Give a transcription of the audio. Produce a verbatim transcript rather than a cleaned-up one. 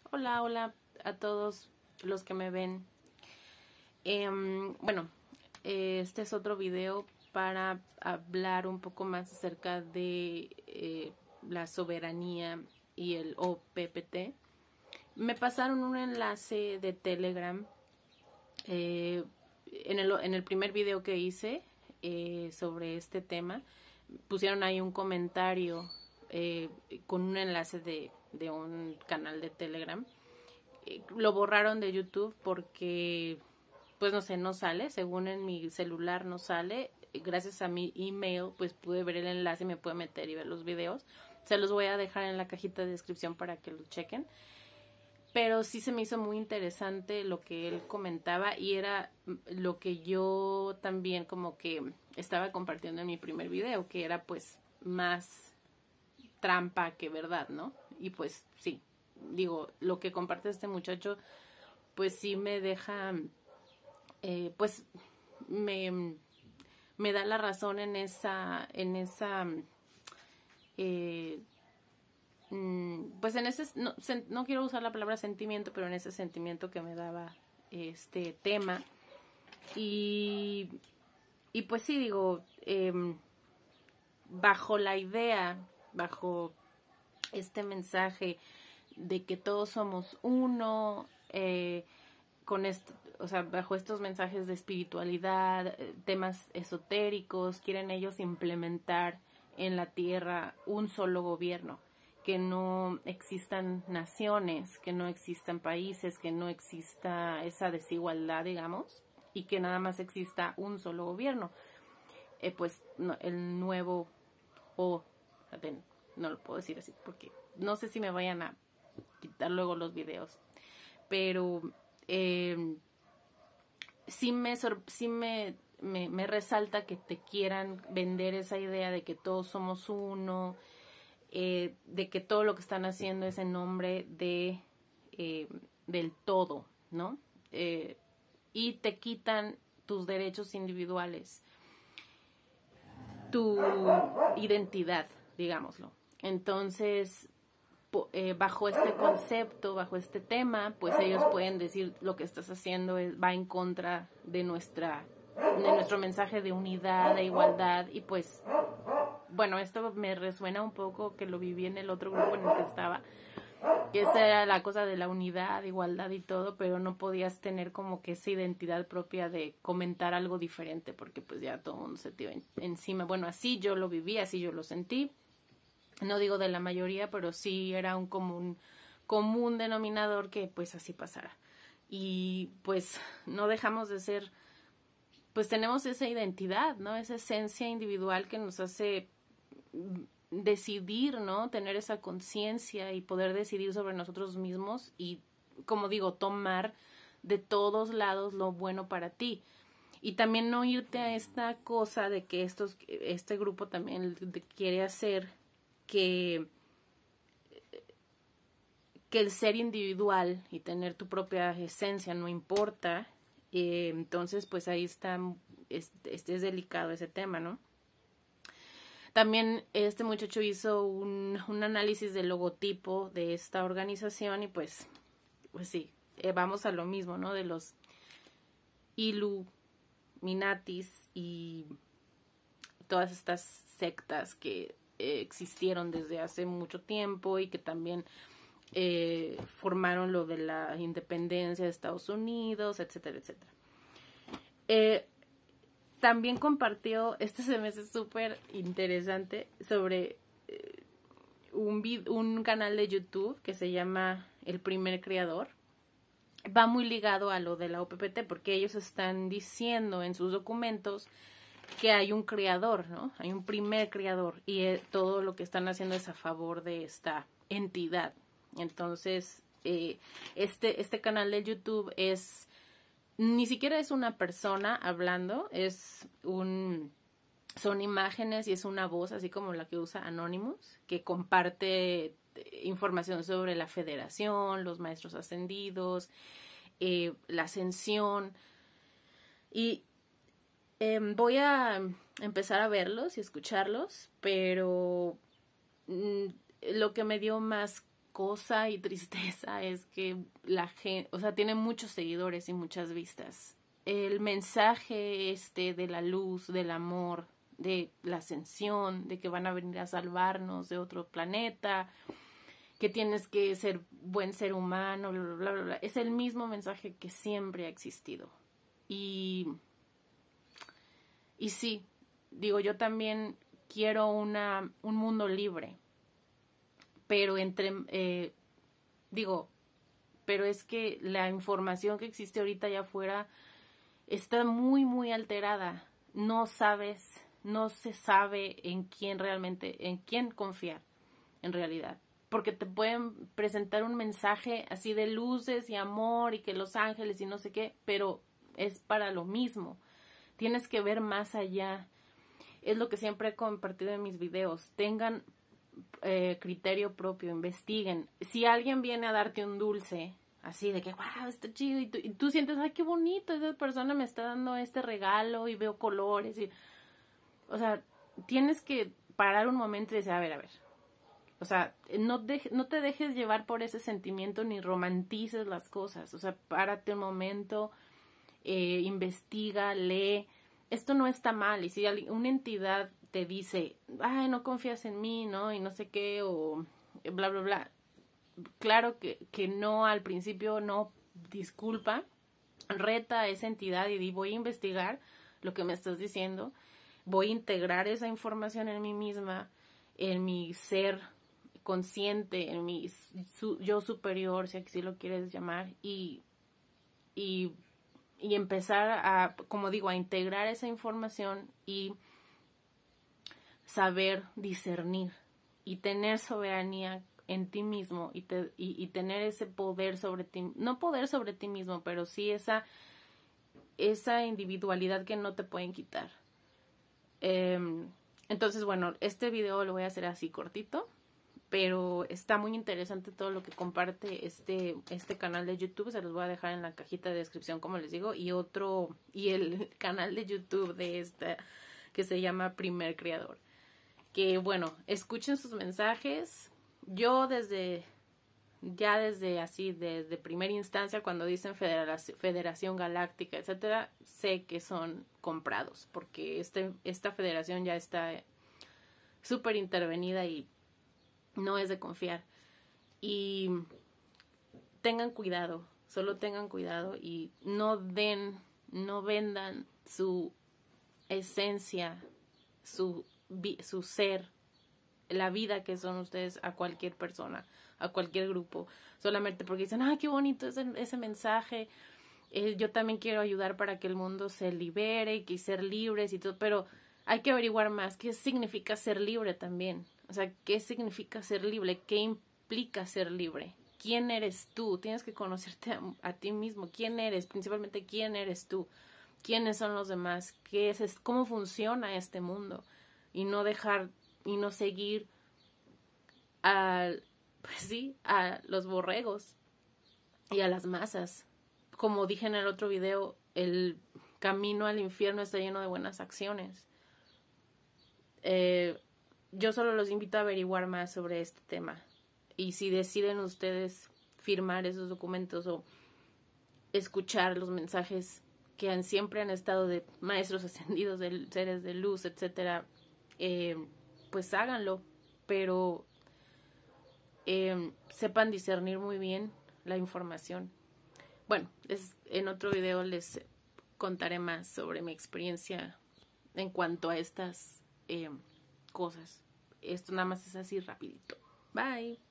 Hola, hola a todos los que me ven. Eh, bueno, eh, este es otro video para hablar un poco más acerca de eh, la soberanía y el O P P T. Me pasaron un enlace de Telegram eh, en, el, en el primer video que hice eh, sobre este tema. Pusieron ahí un comentario eh, con un enlace de, de un canal de Telegram. Lo borraron de YouTube porque, pues no sé, no sale, según en mi celular no sale. Gracias a mi email, pues pude ver el enlace y me pude meter y ver los videos. Se los voy a dejar en la cajita de descripción para que lo chequen. Pero sí se me hizo muy interesante lo que él comentaba y era lo que yo también como que estaba compartiendo en mi primer video, que era pues más trampa que verdad, ¿no? Y pues sí, digo, lo que comparte este muchacho, pues sí me deja, eh, pues me, me da la razón en esa, en esa, eh, pues en ese, no, no quiero usar la palabra sentimiento, pero en ese sentimiento que me daba este tema. Y, y pues sí, digo, eh, bajo la idea, bajo este mensaje de que todos somos uno, eh, con esto, o sea, bajo estos mensajes de espiritualidad, eh, temas esotéricos, quieren ellos implementar en la tierra un solo gobierno, que no existan naciones, que no existan países, que no exista esa desigualdad, digamos, y que nada más exista un solo gobierno. Eh, pues no, el nuevo, o, no lo puedo decir así, porque no sé si me vayan a quitar luego los videos, pero eh, sí me sí me, me, me resalta que te quieran vender esa idea de que todos somos uno, eh, de que todo lo que están haciendo es en nombre de eh, del todo, ¿no? Eh, y te quitan tus derechos individuales, tu identidad, digámoslo. Entonces, Eh, bajo este concepto, bajo este tema, pues ellos pueden decir lo que estás haciendo es, va en contra de nuestra de nuestro mensaje de unidad, de igualdad. Y pues bueno, esto me resuena un poco, que lo viví en el otro grupo en el que estaba, que esa era la cosa de la unidad, igualdad y todo, pero no podías tener como que esa identidad propia de comentar algo diferente, porque pues ya todo el mundo se te iba en, encima. Bueno, así yo lo viví, así yo lo sentí. No digo de la mayoría, pero sí era un común, común denominador que pues así pasara. Y pues no dejamos de ser, pues tenemos esa identidad, ¿no? Esa esencia individual que nos hace decidir, ¿no? Tener esa conciencia y poder decidir sobre nosotros mismos y, como digo, tomar de todos lados lo bueno para ti. Y también no irte a esta cosa de que estos, este grupo también quiere hacer que, que el ser individual y tener tu propia esencia no importa. Eh, entonces, pues ahí está, este, este es delicado ese tema, ¿no? También este muchacho hizo un, un análisis del logotipo de esta organización y pues, pues sí, eh, vamos a lo mismo, ¿no? De los Illuminatis y todas estas sectas que eh, existieron desde hace mucho tiempo y que también eh, formaron lo de la independencia de Estados Unidos, etcétera, etcétera. Eh, también compartió, esto se me hace súper interesante, sobre eh, un, un canal de YouTube que se llama El Primer Creador. Va muy ligado a lo de la O P P T, porque ellos están diciendo en sus documentos que hay un creador, ¿no? Hay un primer creador y eh, todo lo que están haciendo es a favor de esta entidad. Entonces, eh, este, este canal de YouTube es, ni siquiera es una persona hablando, es un, son imágenes y es una voz, así como la que usa Anonymous, que comparte información sobre la federación, los maestros ascendidos, eh, la ascensión. Y Eh, voy a empezar a verlos y escucharlos, pero mm, lo que me dio más cosa y tristeza es que la gente, o sea, tiene muchos seguidores y muchas vistas. El mensaje este de la luz, del amor, de la ascensión, de que van a venir a salvarnos de otro planeta, que tienes que ser buen ser humano, bla, bla, bla, bla, bla, es el mismo mensaje que siempre ha existido. Y, y sí, digo, yo también quiero una, un mundo libre, pero entre, eh, digo, pero es que la información que existe ahorita allá afuera está muy, muy alterada. No sabes, no se sabe en quién realmente, en quién confiar, en realidad. Porque te pueden presentar un mensaje así de luces y amor y que los ángeles y no sé qué, pero es para lo mismo. Tienes que ver más allá. Es lo que siempre he compartido en mis videos. Tengan eh, criterio propio, investiguen. Si alguien viene a darte un dulce, así de que, wow, está chido, y tú, y tú sientes, ay, qué bonito, esa persona me está dando este regalo y veo colores. Y, o sea, tienes que parar un momento y decir, a ver, a ver. O sea, no, de, no te dejes llevar por ese sentimiento ni romantices las cosas. O sea, párate un momento, eh, investiga, lee. Esto no está mal. Y si una entidad te dice, ay, no confías en mí, ¿no? Y no sé qué, o bla, bla, bla. Claro que, que no, al principio no, disculpa, reta a esa entidad y di, voy a investigar lo que me estás diciendo, voy a integrar esa información en mí misma, en mi ser consciente, en mi su, yo superior, si así lo quieres llamar, y, y, y empezar a, como digo, a integrar esa información y saber discernir y tener soberanía en ti mismo y, te, y, y tener ese poder sobre ti, no poder sobre ti mismo, pero sí esa, esa individualidad que no te pueden quitar. Eh, entonces, bueno, este video lo voy a hacer así cortito, pero está muy interesante todo lo que comparte este, este canal de YouTube. Se los voy a dejar en la cajita de descripción, como les digo, y otro, y el canal de YouTube de esta que se llama Primer Creador. Que bueno, escuchen sus mensajes. Yo desde, ya desde así, desde primera instancia, cuando dicen Federación, Federación Galáctica, etcétera, sé que son comprados, porque este, esta federación ya está súper intervenida y no es de confiar. Y tengan cuidado, solo tengan cuidado y no den, no vendan su esencia, su, su ser, la vida que son ustedes a cualquier persona, a cualquier grupo, solamente porque dicen, ay, qué bonito ese, ese mensaje, eh, yo también quiero ayudar para que el mundo se libere y ser libres y todo, pero hay que averiguar más qué significa ser libre también, o sea, qué significa ser libre, qué implica ser libre, quién eres tú, tienes que conocerte a, a ti mismo, quién eres, principalmente quién eres tú, quiénes son los demás, qué es, cómo funciona este mundo, y no dejar y no seguir a, pues sí, a los borregos y a las masas. Como dije en el otro video, el camino al infierno está lleno de buenas acciones. Eh, yo solo los invito a averiguar más sobre este tema. Y si deciden ustedes firmar esos documentos o escuchar los mensajes que han, siempre han estado de maestros ascendidos, de seres de luz, etcétera, eh, pues háganlo, pero eh, sepan discernir muy bien la información. Bueno, es, en otro video les contaré más sobre mi experiencia en cuanto a estas eh, cosas. Esto nada más es así rapidito. Bye.